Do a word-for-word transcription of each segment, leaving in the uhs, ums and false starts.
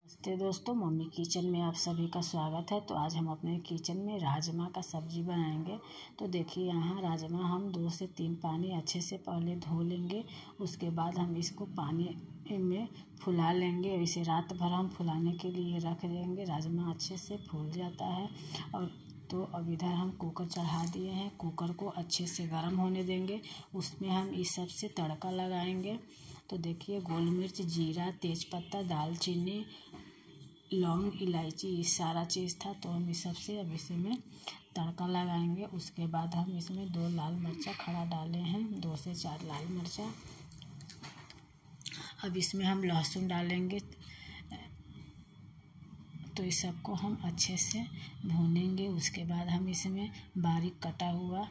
नमस्ते दोस्तों, mummy kitchen में आप सभी का स्वागत है। तो आज हम अपने किचन में राजमा का सब्जी बनाएंगे। तो देखिए, यहाँ राजमा हम दो से तीन पानी अच्छे से पहले धो लेंगे। उसके बाद हम इसको पानी में फुला लेंगे। इसे रात भर हम फुलाने के लिए रख देंगे। राजमा अच्छे से फूल जाता है। और तो अब इधर हम कुकर चढ़ा दिए हैं। कुकर को अच्छे से गर्म होने देंगे। उसमें हम इस सब से तड़का लगाएंगे। तो देखिए, गोल मिर्च, जीरा, तेज़पत्ता, दालचीनी, लौंग, इलायची, ये सारा चीज़ था। तो हम इस सब से अब इसमें तड़का लगाएंगे। उसके बाद हम इसमें दो लाल मिर्चा खड़ा डाले हैं, दो से चार लाल मिर्चा। अब इसमें हम लहसुन डालेंगे। तो इस सबको हम अच्छे से भूनेंगे। उसके बाद हम इसमें बारीक कटा हुआ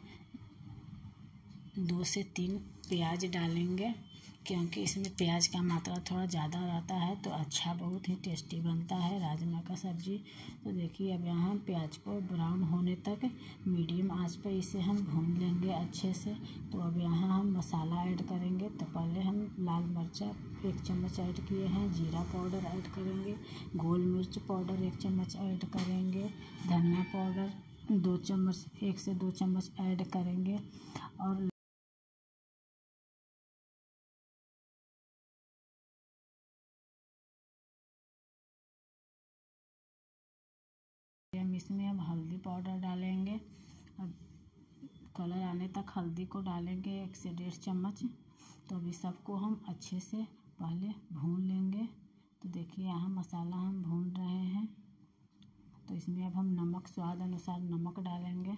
दो से तीन प्याज डालेंगे, क्योंकि इसमें प्याज का मात्रा थोड़ा ज़्यादा रहता है तो अच्छा, बहुत ही टेस्टी बनता है राजमा का सब्जी। तो देखिए, अब यहाँ हम प्याज को ब्राउन होने तक मीडियम आंच पर इसे हम भून लेंगे अच्छे से। तो अब यहाँ हम मसाला ऐड करेंगे। तो पहले हम लाल मिर्चा एक चम्मच ऐड किए हैं, जीरा पाउडर ऐड करेंगे, गोल मिर्च पाउडर एक चम्मच ऐड करेंगे, धनिया पाउडर दो चम्मच एक से दो चम्मच ऐड करेंगे। और हम इसमें हम हल्दी पाउडर डालेंगे। अब कलर आने तक हल्दी को डालेंगे, एक से डेढ़ चम्मच। तो अभी सबको हम अच्छे से पहले भून लेंगे। तो देखिए, यहाँ मसाला हम भून रहे हैं। तो इसमें अब हम नमक, स्वाद अनुसार नमक डालेंगे।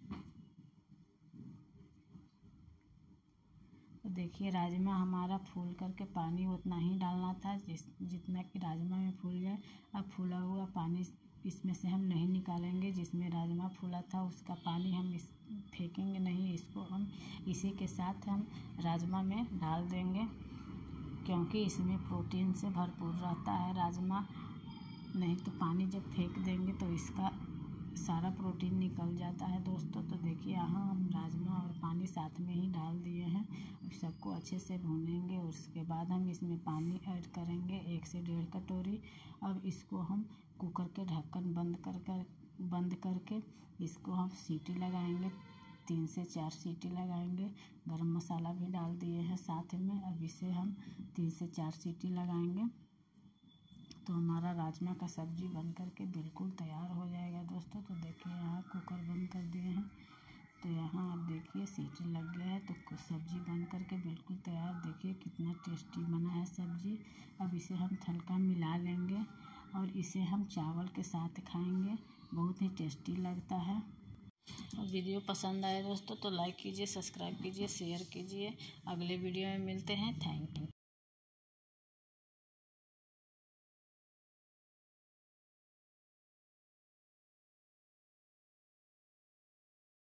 तो देखिए, राजमा हमारा फूल करके पानी उतना ही डालना था जिस जितना कि राजमा में फूल जाए। अब फूला हुआ पानी इसमें से हम नहीं निकालेंगे। जिसमें राजमा फूला था उसका पानी हम इस फेंकेंगे नहीं, इसको हम इसी के साथ हम राजमा में डाल देंगे, क्योंकि इसमें प्रोटीन से भरपूर रहता है राजमा। नहीं तो पानी जब फेंक देंगे तो इसका सारा प्रोटीन निकल जाता है दोस्तों। तो देखिए, यहाँ हम राजमा और पानी साथ में ही डाल दिए हैं। अब सबको अच्छे से भूनेंगे। उसके बाद हम इसमें पानी ऐड करेंगे, एक से डेढ़ कटोरी। अब इसको हम कुकर के ढक्कन बंद कर कर बंद करके इसको हम सीटी लगाएंगे, तीन से चार सीटी लगाएंगे। गरम मसाला भी डाल दिए हैं साथ में। अब इसे हम तीन से चार सीटी लगाएंगे तो हमारा राजमा का सब्जी बन कर के बिल्कुल तैयार हो जाएगा दोस्तों। तो देखिए, यहाँ कुकर बंद कर दिए हैं। तो यहाँ आप देखिए, सीटी लग गया है तो सब्जी बन कर के बिल्कुल तैयार। देखिए कितना टेस्टी बना है सब्जी। अब इसे हम हल्का मिला लेंगे और इसे हम चावल के साथ खाएंगे, बहुत ही टेस्टी लगता है। और वीडियो पसंद आए दोस्तों तो लाइक कीजिए, सब्सक्राइब कीजिए, शेयर कीजिए। अगले वीडियो में मिलते हैं। Thank you.